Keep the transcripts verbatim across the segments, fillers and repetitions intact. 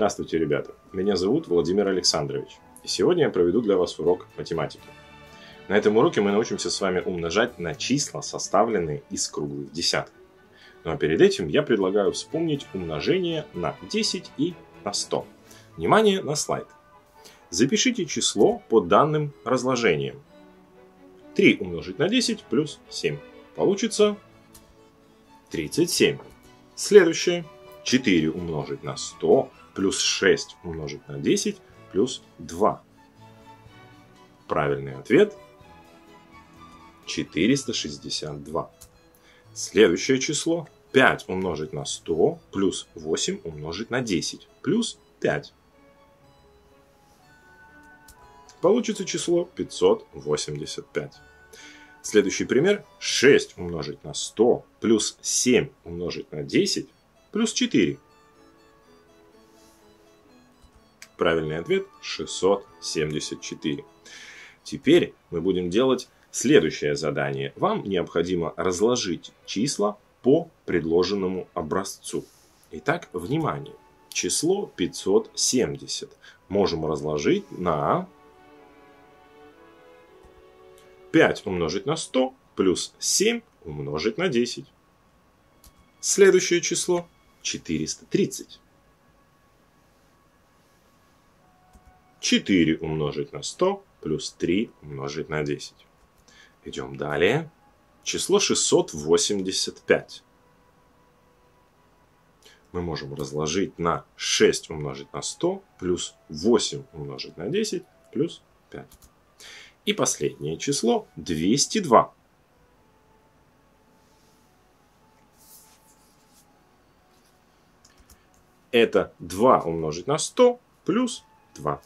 Здравствуйте, ребята! Меня зовут Владимир Александрович, и сегодня я проведу для вас урок математики. На этом уроке мы научимся с вами умножать на числа, составленные из круглых десятков. Ну а перед этим я предлагаю вспомнить умножение на десять и на сто. Внимание на слайд. Запишите число по данным разложениям. три умножить на десять плюс семь. Получится тридцать семь. Следующее. четыре умножить на сто плюс шесть умножить на десять плюс два. Правильный ответ четыреста шестьдесят два. Следующее число пять умножить на сто плюс восемь умножить на десять плюс пять. Получится число пятьсот восемьдесят пять. Следующий пример. шесть умножить на сто плюс семь умножить на десять плюс четыре. Правильный ответ шестьсот семьдесят четыре. Теперь мы будем делать следующее задание. Вам необходимо разложить числа по предложенному образцу. Итак, внимание. Число пятьсот семьдесят можем разложить на пять умножить на сто плюс семь умножить на десять. Следующее число четыреста тридцать. четыре умножить на сто плюс три умножить на десять. Идем далее. Число шестьсот восемьдесят пять. Мы можем разложить на шесть умножить на сто плюс восемь умножить на десять плюс пять. И последнее число двести два. Это два умножить на сто плюс два.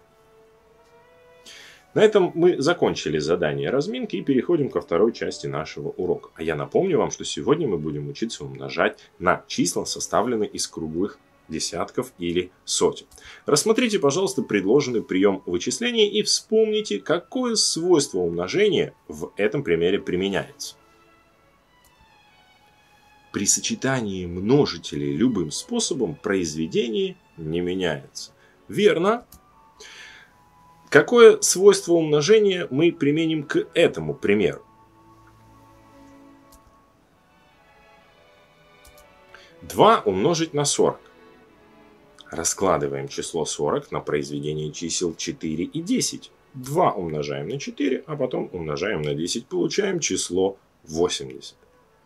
На этом мы закончили задание разминки и переходим ко второй части нашего урока. А я напомню вам, что сегодня мы будем учиться умножать на числа, составленные из круглых десятков или сотен. Рассмотрите, пожалуйста, предложенный прием вычисления и вспомните, какое свойство умножения в этом примере применяется. При сочетании множителей любым способом произведение не меняется. Верно? Какое свойство умножения мы применим к этому примеру? два умножить на сорок. Раскладываем число сорок на произведение чисел четыре и десять. два умножаем на четыре, а потом умножаем на десять. Получаем число восемьдесят.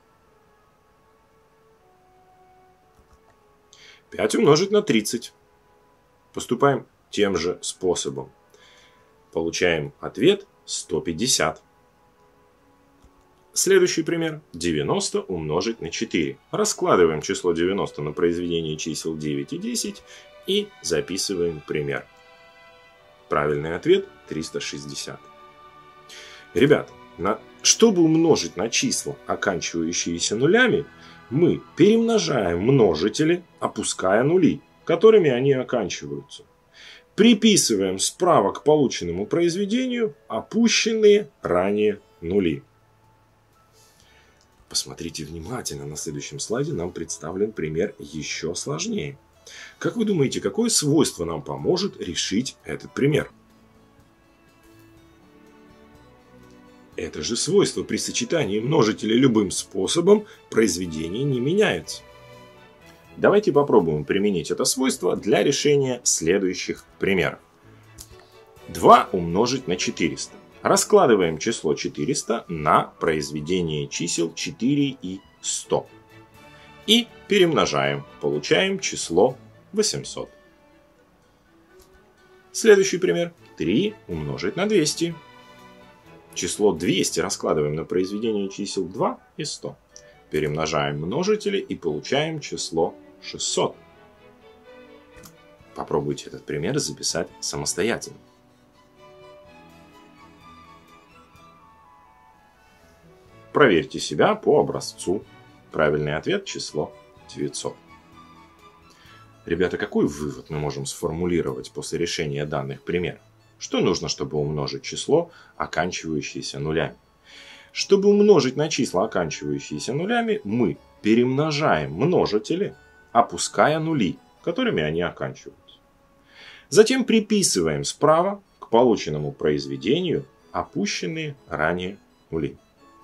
пять умножить на тридцать. Поступаем тем же способом. Получаем ответ сто пятьдесят. Следующий пример. девяносто умножить на четыре. Раскладываем число девяносто на произведение чисел девять и десять и записываем пример. Правильный ответ триста шестьдесят. Ребята, на... чтобы умножить на числа, оканчивающиеся нулями, мы перемножаем множители, опуская нули, которыми они оканчиваются. Приписываем справа к полученному произведению опущенные ранее нули. Посмотрите внимательно, на следующем слайде нам представлен пример еще сложнее. Как вы думаете, какое свойство нам поможет решить этот пример? Это же свойство при сочетании множителей любым способом произведение не меняется. Давайте попробуем применить это свойство для решения следующих примеров. два умножить на четыреста. Раскладываем число четыреста на произведение чисел четыре и сто. И перемножаем. Получаем число восемьсот. Следующий пример. три умножить на двести. Число двести раскладываем на произведение чисел два и сто. Перемножаем множители и получаем число шестьсот. Попробуйте этот пример записать самостоятельно. Проверьте себя по образцу. Правильный ответ число девятьсот. Ребята, какой вывод мы можем сформулировать после решения данных примеров? Что нужно, чтобы умножить число, оканчивающееся нулями? Чтобы умножить на числа, оканчивающиеся нулями, мы перемножаем множители, опуская нули. которыми они оканчиваются. Затем приписываем справа к полученному произведению опущенные ранее нули.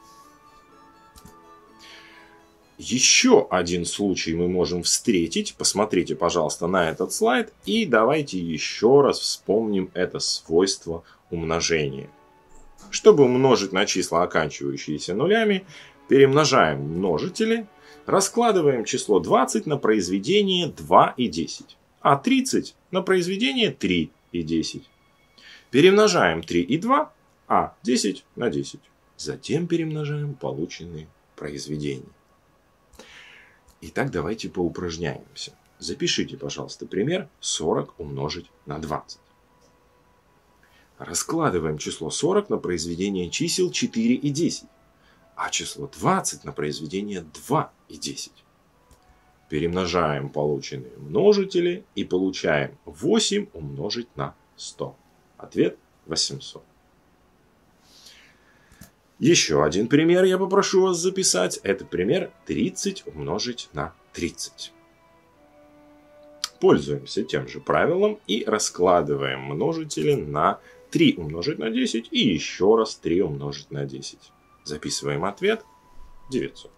Еще один случай мы можем встретить. Посмотрите, пожалуйста, на этот слайд. И давайте еще раз вспомним это свойство умножения. Чтобы умножить на числа, оканчивающиеся нулями, перемножаем множители, раскладываем число двадцать на произведение два и десять, а тридцать на произведение три и десять. Перемножаем три и два, а десять на десять. Затем перемножаем полученные произведения. Итак, давайте поупражняемся. Запишите, пожалуйста, пример сорок умножить на двадцать. Раскладываем число сорок на произведение чисел четыре и десять, а число двадцать на произведение два и десять. Перемножаем полученные множители и получаем восемь умножить на сто. Ответ восемьсот. Еще один пример я попрошу вас записать. Это пример тридцать умножить на тридцать. Пользуемся тем же правилом и раскладываем множители на три умножить на десять и еще раз три умножить на десять. Записываем ответ девятьсот.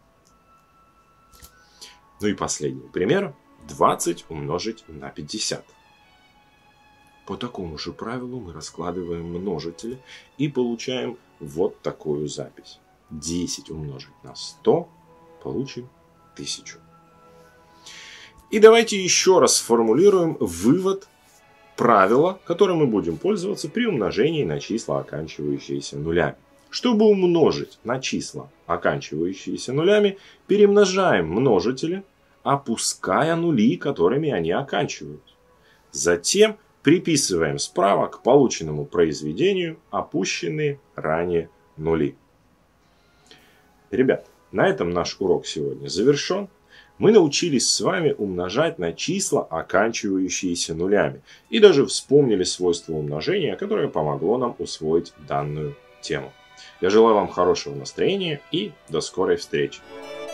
Ну и последний пример. двадцать умножить на пятьдесят. По такому же правилу мы раскладываем множители и получаем вот такую запись. десять умножить на сто, получим тысячу. И давайте еще раз сформулируем вывод правила, которым мы будем пользоваться при умножении на числа, оканчивающиеся нулями. Чтобы умножить на числа, оканчивающиеся нулями, перемножаем множители, опуская нули, которыми они оканчиваются. Затем приписываем справа к полученному произведению опущенные ранее нули. Ребят, на этом наш урок сегодня завершен. Мы научились с вами умножать на числа, оканчивающиеся нулями. И даже вспомнили свойство умножения, которое помогло нам усвоить данную тему. Я желаю вам хорошего настроения и до скорой встречи.